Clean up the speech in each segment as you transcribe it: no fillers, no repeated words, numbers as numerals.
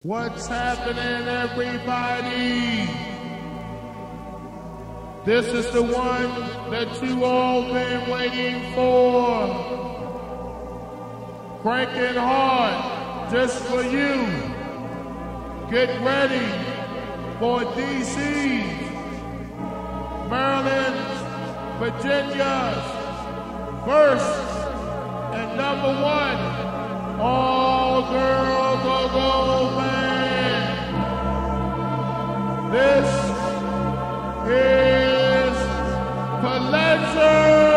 What's happening, everybody? This is the one that you all been waiting for. Cranking hard just for you. Get ready for DC's, Maryland's, Virginia's first and number one all-girl go-go band. This is Pleasure.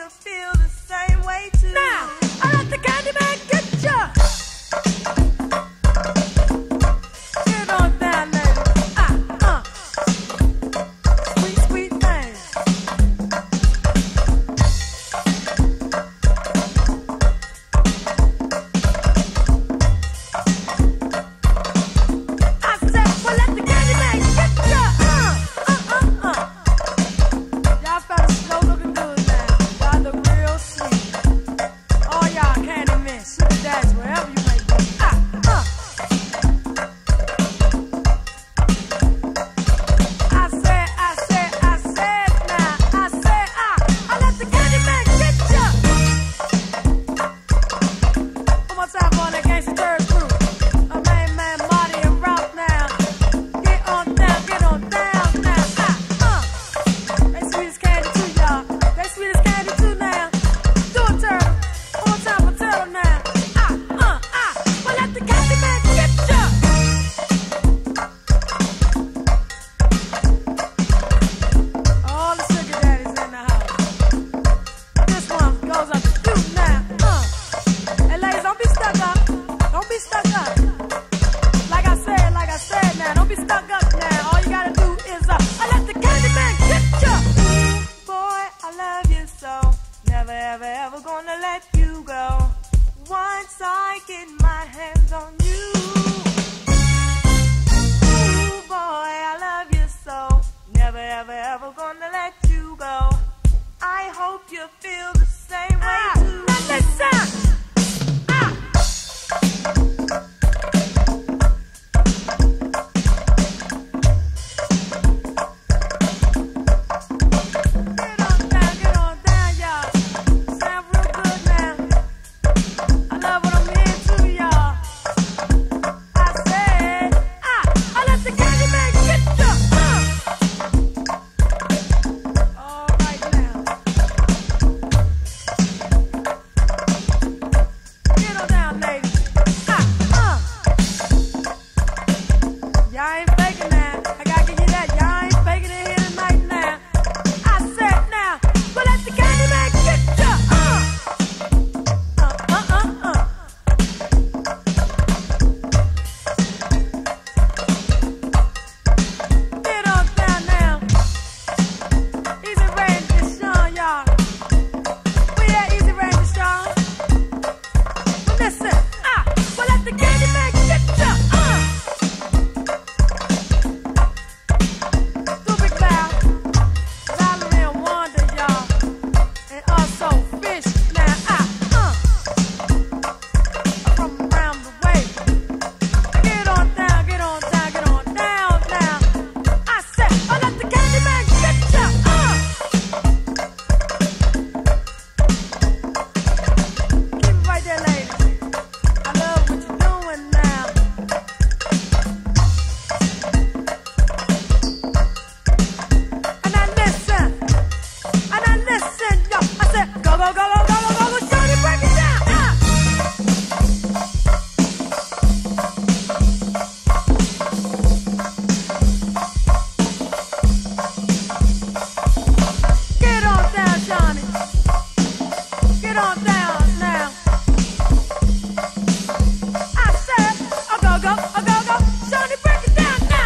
feel the same way too. Now, I let the candy man get ya. Get on down, lady. Sweet, sweet thing. I said, well, let the candy man get ya. Y'all fellas slow looking good now. Y'all look real sweet. All y'all candy men, sugar daddies, wherever you may be. I let the candy man get ya. One more time on that gangsta third crew. Main man, Marty and Ralph now. Get on down now. They sweet as candy too, y'all. They sweet as candy too now. Do it, Turtle. One more time for Turtle now. Well, let the candy man get ya. All the sugar daddies in the house. This one goes up to you now. Hey, ladies, don't be stuck up. Don't be stuck up. Like I said now, don't be stuck up now. All you gotta do is I let the candy man get ya. Boy, I love you so. Never, ever, ever gonna let you go. Once I get my hands on you. Ooh, boy, I love you so. Never, ever, ever gonna let you go. I hope you feel the same way too. Now listen. Get on down, y'all. Sound real good now. I love what I'm hearing too, y'all. I said, I let the candy man get ya. All right now. Get on down, ladies. Y'all ain't faking now. I gotta give you that. Y'all ain't faking it here tonight now. I said now, but let the candy man get ya. Get on down now. Easy Ray and Deshaun, y'all. We at Easy Ray and Deshaun. But listen, but let the candy man get ya. Do Big Val, Valerie and Wanda, y'all. And also Fish now, from around the way. Get on down now. I said, let the candy man get ya. Keep it right there, ladies. I love what you're doing now. And I listen, yo. I said, go, shorty, break it down. Get on down, Johnny. Get on down now. I said, go, Johnny, break it down now.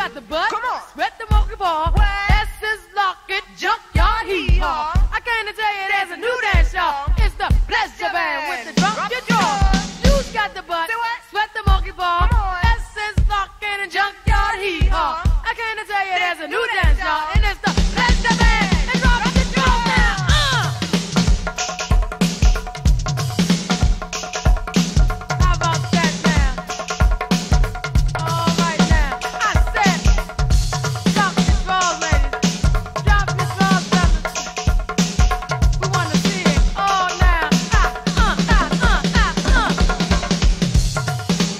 got the butt. Come on. Sweat the monkey ball. What? S is lock it, junkyard hee haw. I can't tell you there's a new dance, y'all. It's the pleasure band with the drop your jaw. You's got the butt. Do what? Sweat the monkey ball. Come on. S is lock it and junkyard hee haw. I can't tell you there's a new dance, y'all. And it's the pleasure band. And drop your jaw now. How about that now? All right now. I said, drop your drawers, ladies. Drop your drawers, fellas. We want to see it all now.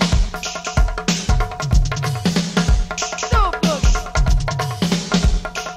Do it, boogie.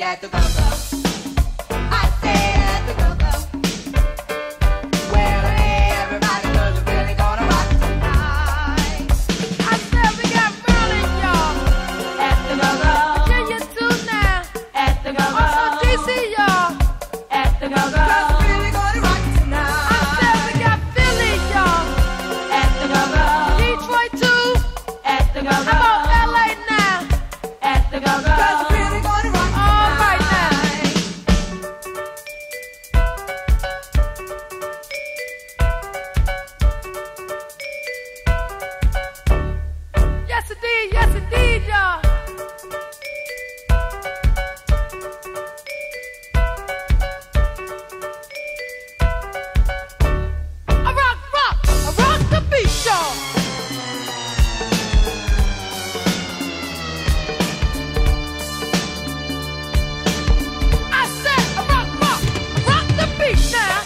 at the go-go. I say at the go-go. Well, hey, everybody, 'cause we're really gonna rock tonight. I said we got Merlin, y'all. At the go-go. Virginia too now. At the go-go. Also DC, y'all. At the go-go. 'Cause we're really gonna rock tonight. I said we got Philly, y'all. At the go-go. Detroit too. At the How go-go. about LA now? At the go-go. 'Cause we're really gonna rock All right now. tonight. Yes indeed, y'all. I rock the beat, y'all. I said I rock the beat now.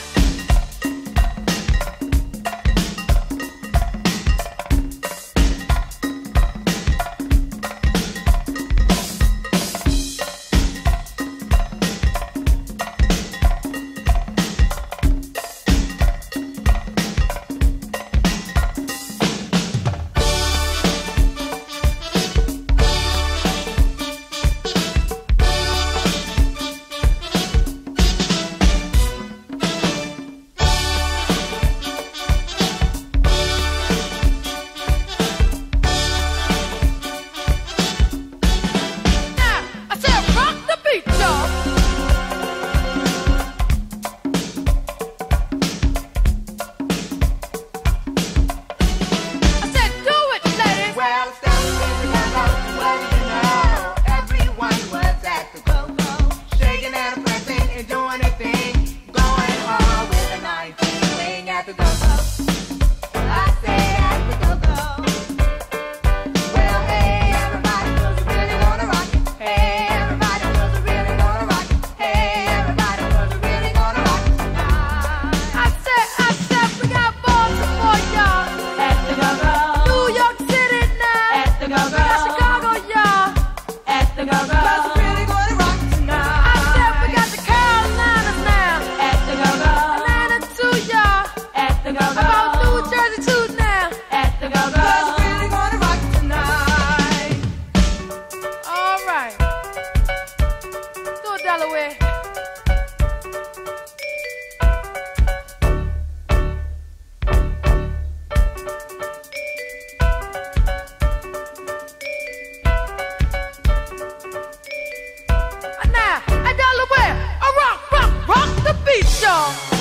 I said rock the beat, y'all. I said do it, ladies. Well, Saturday we got out, what do you know? Everyone was at the go-go, shaking and pressing, enjoying their thing, going hard with the 19 swing at the go-go. I say at the go-go. Well, hey, everybody, 'cause we really wanna rock it. Hey, everybody, 'cause we really wanna rock it. Hey, everybody, 'cause we really gonna rock it tonight. I said we got Baltimore, y'all. At the go-go. New York City now. At the We got go-go. Chicago, y'all. At the go-go. 'Cause we really gonna rock tonight. I said we got the Carolinas now. At the go-go. Atlanta too, y'all. At the How go-go. about New Jersey too now? At the go-go. 'Cause we really gonna rock tonight. All right. Do it, Delaware. Now, at Delaware, I rock the beat, y'all.